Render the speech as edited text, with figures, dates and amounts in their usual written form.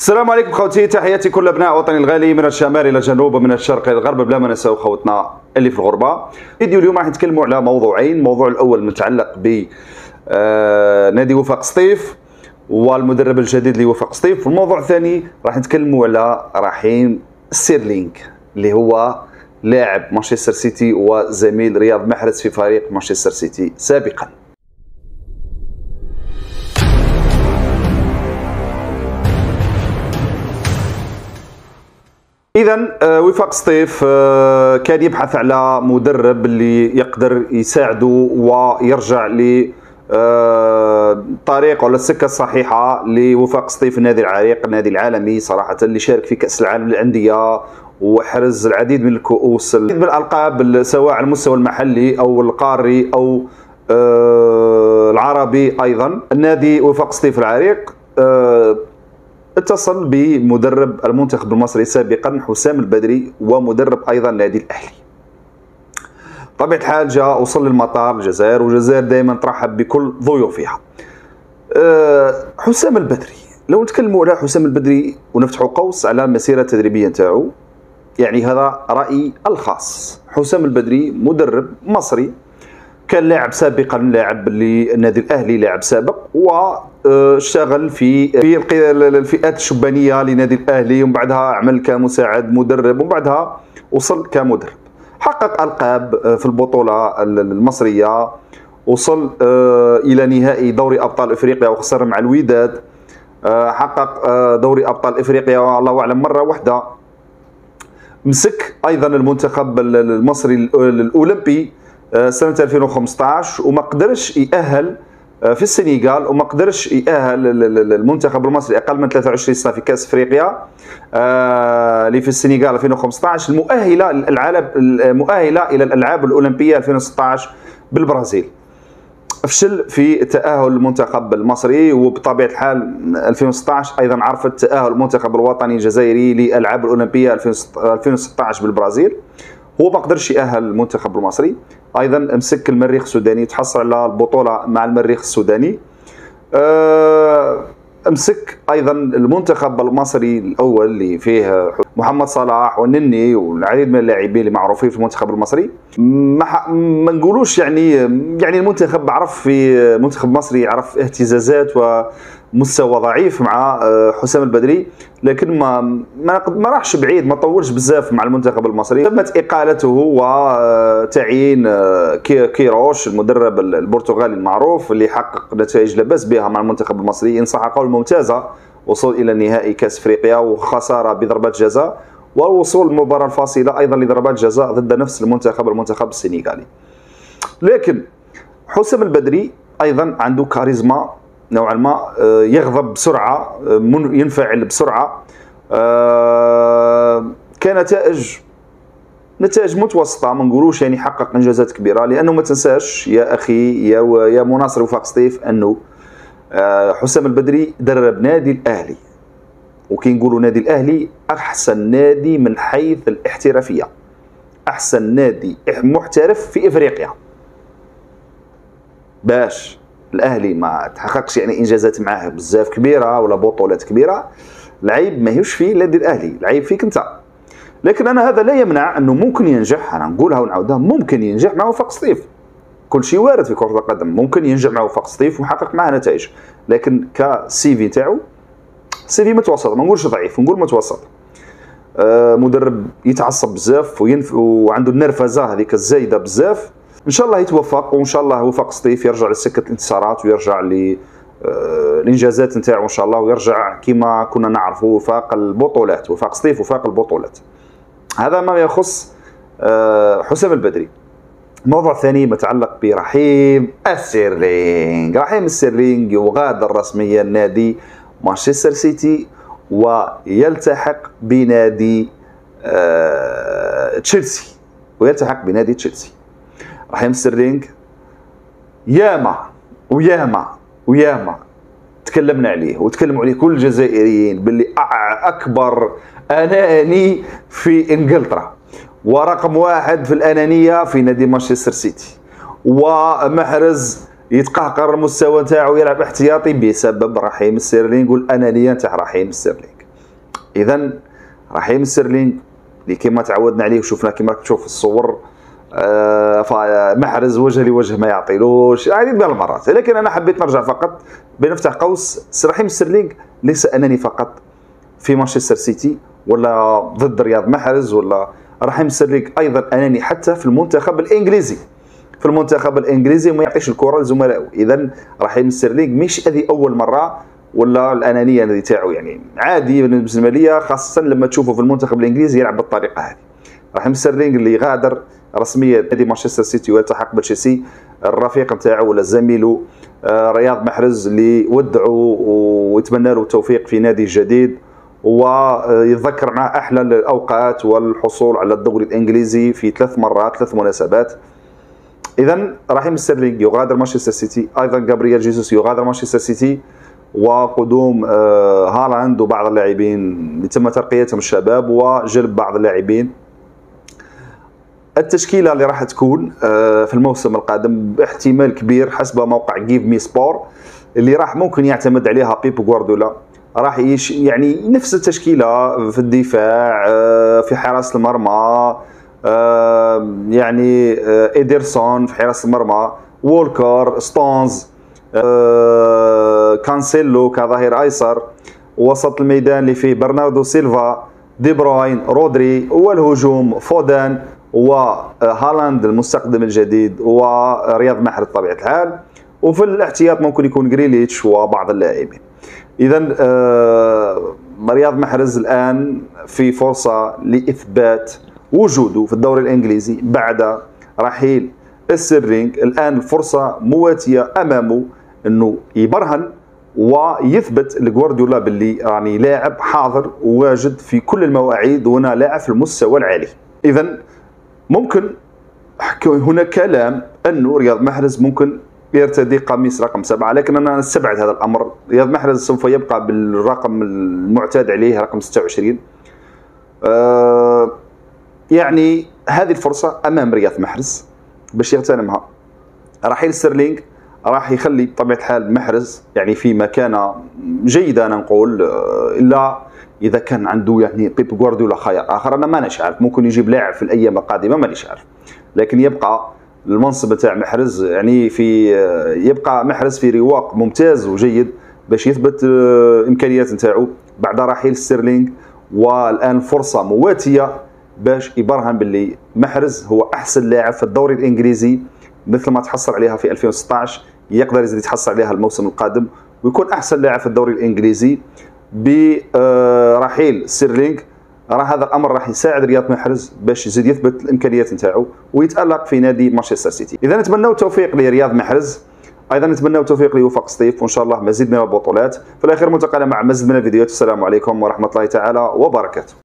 السلام عليكم خوتي، تحياتي كل ابناء وطني الغالي من الشمال الى الجنوب ومن الشرق الى الغرب، بلا ما ننساو خوتنا اللي في الغربه. فيديو اليوم راح نتكلموا على موضوعين. الموضوع الاول متعلق ب نادي وفاق سطيف والمدرب الجديد لوفاق سطيف، والموضوع الثاني راح نتكلموا على رحيم ستيرلينغ اللي هو لاعب مانشستر سيتي وزميل رياض محرز في فريق مانشستر سيتي سابقا. إذا وفاق سطيف كان يبحث على مدرب اللي يقدر يساعده ويرجع للطريق ولا السكة الصحيحة لوفاق سطيف، النادي العريق، النادي العالمي صراحة، اللي شارك في كأس العالم للأندية وحرز العديد من الكؤوس، العديد من الألقاب سواء على المستوى المحلي أو القاري أو العربي. أيضا النادي وفاق سطيف العريق اتصل بمدرب المنتخب المصري سابقا حسام البدري ومدرب ايضا النادي الاهلي. طبيعة الحال جاء وصل للمطار الجزائر، والجزائر دائما ترحب بكل ضيوفها. حسام البدري، لو نتكلموا على حسام البدري ونفتحوا قوس على المسيره التدريبيه نتاعو، يعني هذا رايي الخاص. حسام البدري مدرب مصري، كان لاعب سابقا، لاعب للنادي الاهلي، لاعب سابق، واشتغل في الفئات الشبانيه لنادي الاهلي، ومن بعدها عمل كمساعد مدرب، ومن بعدها وصل كمدرب. حقق القاب في البطوله المصريه، وصل الى نهائي دوري ابطال افريقيا وخسر مع الوداد، حقق دوري ابطال افريقيا والله اعلم مره واحده. مسك ايضا المنتخب المصري الاولمبي سنة 2015 وما قدرش يأهل في السنغال، وما قدرش يأهل المنتخب المصري أقل من 23 سنة في كأس أفريقيا اللي في السنغال 2015، المؤهلة إلى الألعاب الأولمبية 2016 بالبرازيل. فشل في تأهل المنتخب المصري، وبطبيعة الحال 2016 أيضا عرفت تأهل المنتخب الوطني الجزائري للألعاب الأولمبية 2016 بالبرازيل. هو ما قدرش يأهل المنتخب المصري. ايضا مسك المريخ السوداني، تحصل على البطوله مع المريخ السوداني. امسك ايضا المنتخب المصري الاول اللي فيه محمد صلاح والنني والعديد من اللاعبين اللي معروفين في المنتخب المصري. ما نقولوش يعني المنتخب عرف، في المنتخب المصري عرف اهتزازات ومستوى ضعيف مع حسام البدري، لكن ما راحش بعيد، ما طولش بزاف مع المنتخب المصري. تمت اقالته وتعيين كيروش المدرب البرتغالي المعروف اللي حقق نتائج لا باس بها مع المنتخب المصري، ان صح قول ممتازه. وصول الى نهائي كاس افريقيا وخساره بضربات جزاء، والوصول للمباراه الفاصله ايضا لضربات جزاء ضد نفس المنتخب السنغالي. لكن حسام البدري ايضا عنده كاريزما نوعا ما، يغضب بسرعه، ينفعل بسرعه. كنتائج متوسطه، ما نقولوش يعني حقق انجازات كبيره، لانه ما تنساش يا اخي يا مناصر وفاق سطيف انه حسام البدري درب نادي الاهلي، وكي نقولوا نادي الاهلي احسن نادي من حيث الاحترافيه، احسن نادي محترف في افريقيا. باش الاهلي ما تحققش يعني انجازات معاه بزاف كبيره ولا بطولات كبيره، العيب ماهوش فيه نادي الاهلي، العيب فيك انت. لكن انا هذا لا يمنع انه ممكن ينجح، انا نقولها ونعاودها، ممكن ينجح مع وفاق سطيف. كل شيء وارد في كرة القدم، ممكن ينجح مع وفاق سطيف ويحقق معه نتائج، لكن كسيفي تاعو سيفي متوسط، ما نقولش ضعيف، نقول متوسط. مدرب يتعصب بزاف وعنده النرفزه هذيك الزايده بزاف. ان شاء الله يتوفق، وان شاء الله وفاق سطيف يرجع لسكه الانتصارات ويرجع الانجازات نتاعو ان شاء الله، ويرجع كما كنا نعرفه وفاق البطولات، وفاق سطيف وفاق البطولات. هذا ما يخص حسام البدري. الموضوع الثاني متعلق برحيم ستيرلينغ. رحيم ستيرلينغ يغادر رسميا نادي مانشستر سيتي ويلتحق بنادي تشيلسي، رحيم ستيرلينغ ياما تكلمنا عليه وتكلموا عليه كل الجزائريين باللي اكبر اناني في انجلترا، ورقم واحد في الانانيه في نادي مانشستر سيتي، ومحرز يتقهقر المستوى نتاعو، يلعب احتياطي بسبب رحيم ستيرلينغ والانانيه نتاع رحيم ستيرلينغ. اذا رحيم ستيرلينغ اللي كما تعودنا عليه وشفنا كما راك تشوف الصور محرز وجه لوجه ما يعطيلوش عديد من المرات، لكن انا حبيت نرجع فقط بنفتح قوس. رحيم ستيرلينغ ليس اناني فقط في مانشستر سيتي ولا ضد رياض محرز، ولا رحيم ستيرلينغ ايضا اناني حتى في المنتخب الانجليزي. في المنتخب الانجليزي ما يعطيش الكره لزملائه. اذا رحيم ستيرلينغ مش هذه اول مره ولا الانانيه اللي تاعو، يعني عادي بالنسبه لي، خاصه لما تشوفه في المنتخب الانجليزي يلعب بالطريقه هذه. رحيم ستيرلينغ اللي غادر رسميا نادي مانشستر سيتي والتحق بتشيلسي، الرفيق نتاعو ولا زميله رياض محرز اللي ودعوا ويتمنى له التوفيق في نادي جديد، ويتذكر معه احلى الاوقات والحصول على الدوري الانجليزي في 3 مناسبات. اذا رحيم ستيرلينغ يغادر مانشستر سيتي، ايضا جابرييل جيسوس يغادر مانشستر سيتي، وقدوم هالاند وبعض اللاعبين اللي تم ترقيتهم الشباب وجلب بعض اللاعبين. التشكيله اللي راح تكون في الموسم القادم باحتمال كبير حسب موقع جيف مي سبور اللي راح ممكن يعتمد عليها بيب غوارديولا، راح يعني نفس التشكيله في الدفاع، في حراسه المرمى، يعني إيدرسون في حراسه المرمى، وولكر، ستونز، كانسيلو كظهير ايسر، وسط الميدان اللي فيه برناردو سيلفا، دي بروين، رودري، والهجوم فودان وهالاند المستقدم الجديد ورياض محرز بطبيعه الحال، وفي الاحتياط ممكن يكون جريليتش وبعض اللاعبين. اذا رياض محرز الان في فرصه لاثبات وجوده في الدوري الانجليزي بعد رحيل ستيرلينغ. الان الفرصه مواتيه امامه انه يبرهن ويثبت لغوارديولا باللي راني لاعب حاضر وواجد في كل المواعيد وانا لاعب في المستوى العالي. اذا ممكن هناك كلام انه رياض محرز ممكن يرتدي قميص رقم 7، لكن انا استبعد هذا الامر. رياض محرز سوف يبقى بالرقم المعتاد عليه رقم 26. يعني هذه الفرصه امام رياض محرز باش يغتنمها. رحيل ستيرلينغ راح يخلي بطبيعه الحال محرز يعني في مكانه جيده، انا نقول، الا اذا كان عنده يعني بيب غوارديولا خيار اخر. انا مانيش عارف، ممكن يجيب لاعب في الايام القادمه مانيش عارف، لكن يبقى المنصب تاع محرز يعني يبقى محرز في رواق ممتاز وجيد باش يثبت الامكانيات نتاعو بعد رحيل ستيرلينغ. والان فرصه مواتيه باش يبرهن باللي محرز هو احسن لاعب في الدوري الانجليزي، مثل ما تحصل عليها في 2016 يقدر يزيد يتحصل عليها الموسم القادم ويكون احسن لاعب في الدوري الانجليزي برحيل ستيرلينغ. هذا الامر راح يساعد رياض محرز باش يزيد يثبت الامكانيات نتاعو ويتالق في نادي مانشستر سيتي. اذا نتمنوا التوفيق لرياض محرز، ايضا نتمنوا التوفيق لوفاق سطيف، وان شاء الله مزيد من البطولات. في الاخير ملتقانا مع مزيد من الفيديوهات. السلام عليكم ورحمه الله تعالى وبركاته.